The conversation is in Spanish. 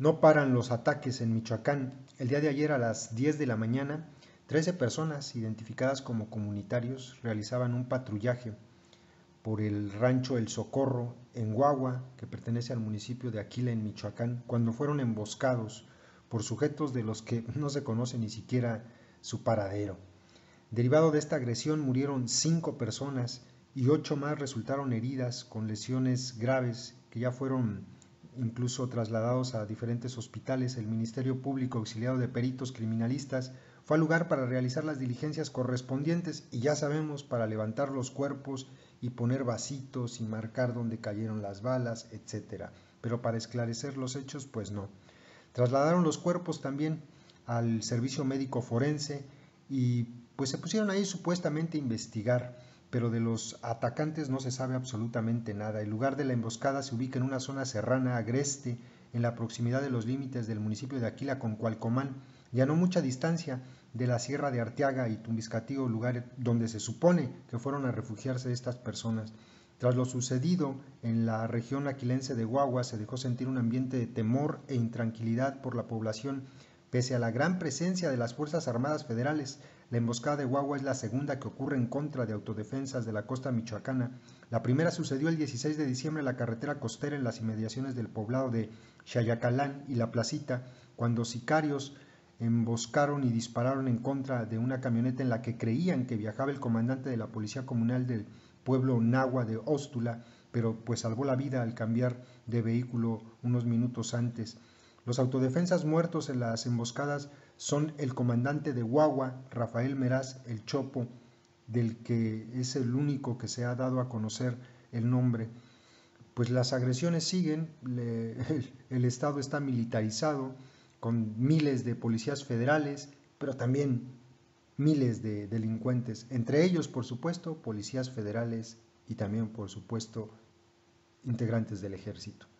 No paran los ataques en Michoacán. El día de ayer a las 10 de la mañana, 13 personas identificadas como comunitarios realizaban un patrullaje por el rancho El Socorro en Guagua, que pertenece al municipio de Aquila en Michoacán, cuando fueron emboscados por sujetos de los que no se conoce ni siquiera su paradero. Derivado de esta agresión murieron 5 personas y 8 más resultaron heridas con lesiones graves que ya fueron incluso trasladados a diferentes hospitales. El Ministerio Público, auxiliado de peritos criminalistas, fue al lugar para realizar las diligencias correspondientes y ya sabemos, para levantar los cuerpos y poner vasitos y marcar dónde cayeron las balas, etcétera. Pero para esclarecer los hechos, pues no. Trasladaron los cuerpos también al servicio médico forense y pues se pusieron ahí supuestamente a investigar, pero de los atacantes no se sabe absolutamente nada. El lugar de la emboscada se ubica en una zona serrana agreste, en la proximidad de los límites del municipio de Aquila con Cualcomán, y a no mucha distancia de la Sierra de Arteaga y Tumbiscatío, lugar donde se supone que fueron a refugiarse estas personas. Tras lo sucedido en la región aquilense de Guagua, se dejó sentir un ambiente de temor e intranquilidad por la población, pese a la gran presencia de las Fuerzas Armadas Federales. La emboscada de Guagua es la segunda que ocurre en contra de autodefensas de la costa michoacana. La primera sucedió el 16 de diciembre en la carretera costera en las inmediaciones del poblado de Xayacalán y La Placita, cuando sicarios emboscaron y dispararon en contra de una camioneta en la que creían que viajaba el comandante de la Policía Comunal del pueblo nahua de Óstula, pero pues salvó la vida al cambiar de vehículo unos minutos antes. Los autodefensas muertos en las emboscadas son el comandante de Guagua, Rafael Meraz El Chopo, del que es el único que se ha dado a conocer el nombre. Pues las agresiones siguen, el Estado está militarizado, con miles de policías federales, pero también miles de delincuentes, entre ellos, por supuesto, policías federales y también, por supuesto, integrantes del ejército.